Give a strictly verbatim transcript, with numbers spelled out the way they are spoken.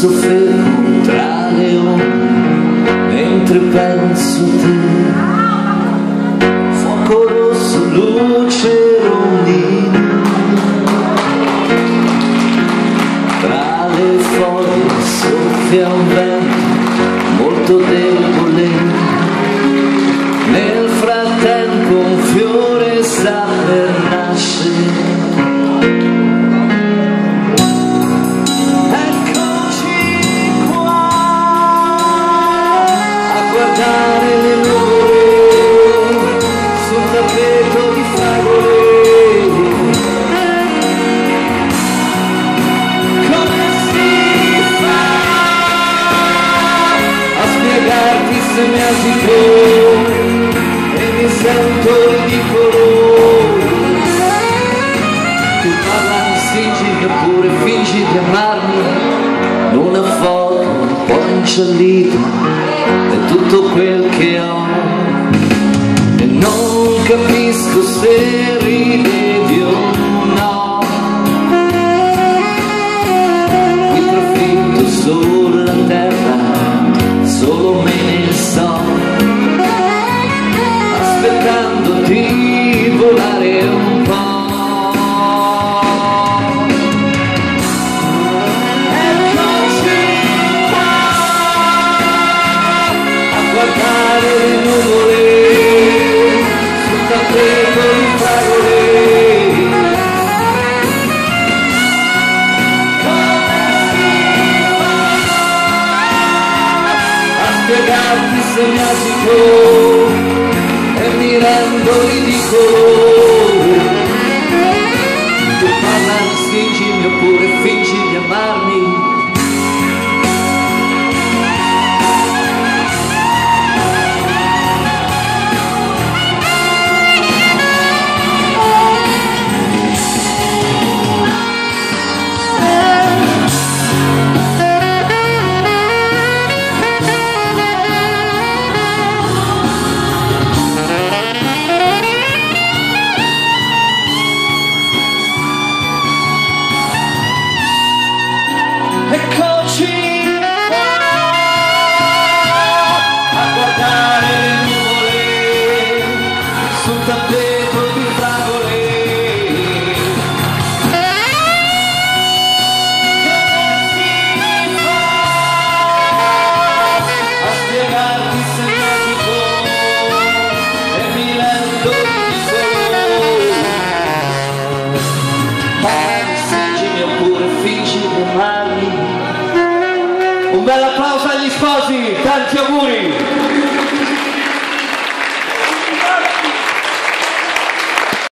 passo fermo tra le onde mentre penso a te. Fuoco rosso, luce rondina, tra le foglie soffia un vento molto debole. Nel frattempo un fiore sta per nascere. Guardare le nuvole sul tappeto di fragole. Come si fa a spiegarti se mi agito e mi sento ridicolo? Tu parla, stringi oppure fingi di amarmi in una foto un po' inciallita. È tutto quel che ho e non capisco se ridevi o no. Qui trafitto sulla terra, solo me ne sto aspettando di volare un po'. Guardare le nuvole sul tappeto di fragole. Come si fa a spiegarti se mi agito e mi rendo ridicolo? Tu parla, stringimi oppure fingi di amarmi. Eccoci qua a guardare le nuvole sul tappeto di fragole. Come si fa a spiegarti se mi agito e mi rendo ridicolo? Parli, stringimi oppure fingi di amarmi. Un bel applauso agli sposi, tanti auguri!